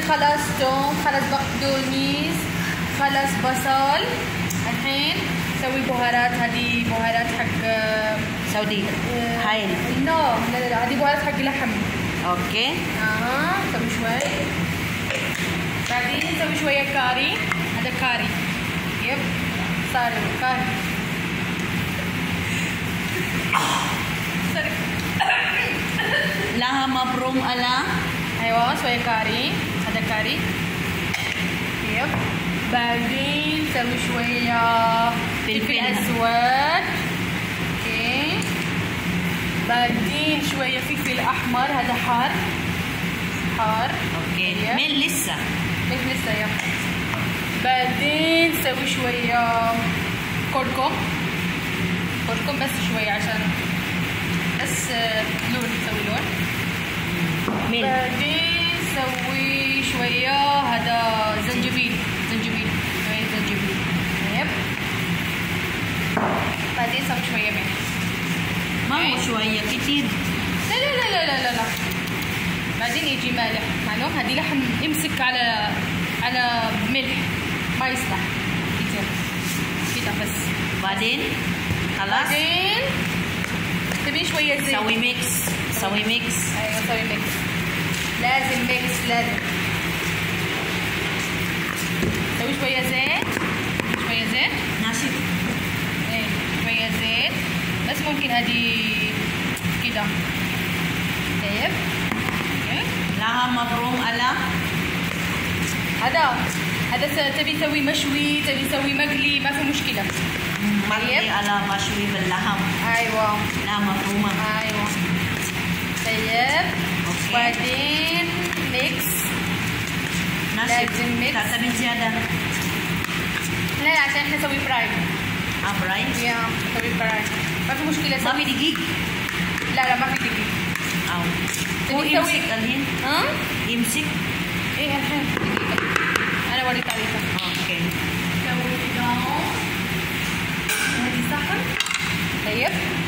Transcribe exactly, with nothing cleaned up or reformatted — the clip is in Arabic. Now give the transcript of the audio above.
خلاص توم، خلاص بقدونس، خلاص بصل. الحين نسوي بهارات. هذه بهارات حق سعودي هايل. نو لا لا لا، هذه بهارات حق لحم. اوكي. اها نسوي شوي. بعدين نسوي شويه كاري. هذا كاري. يب صار كاري. لها مفروم على. ايوه شويه كاري. هذا كاري. يب. بعدين نسوي شويه فلفل اسود. اوكي. بعدين شويه فلفل احمر. هذا حار حار. اوكي. من لسه من لسه يا. بعدين نسوي شويه كركم. كركم بس شويه عشان بس لون، نسوي لون. مين. بعدين نسوي شويه هذا زنجبيل. زنجبيل شويه زنجبيل. طيب. بعدين نسوي شويه ملح. ما هو شويه كتير. لا لا لا لا لا لا. بعدين يجي مالح. معلوم هذه لحم يمسك على على ملح، ما يصلح كتير كده بس. بعدين خلاص. بعدين تبي شويه زيت. سوي ميكس. سوي ميكس. ايوه سوي ميكس. لازم ميكس لازم. سوي شويه زيت. شويه زيت. ناشف. ايه شويه زيت بس ممكن هذه كده. طيب. لها مفروم على. هذا هذا تبي تسوي مشوي، تبي تسوي مقلي، ما في مشكله. مقلي على مشوي باللحم. ايوه. لا مفرومه. ايوه. طيب. اوكي. بعدين ميكس. ناشف. لازم ميكس. تعتبر زياده. لا لا عشان احنا نسوي فراي. اه فراي. يا نسوي فراي ما في مشكله. ما في دقيق. لا لا ما في دقيق. او هو تبي يمسك تسوي الحين. ها؟ يمسك. ايه الحين دقيقه انا اوريك طريقه. اوكي. نسوي كده. هذه صحن. طيب.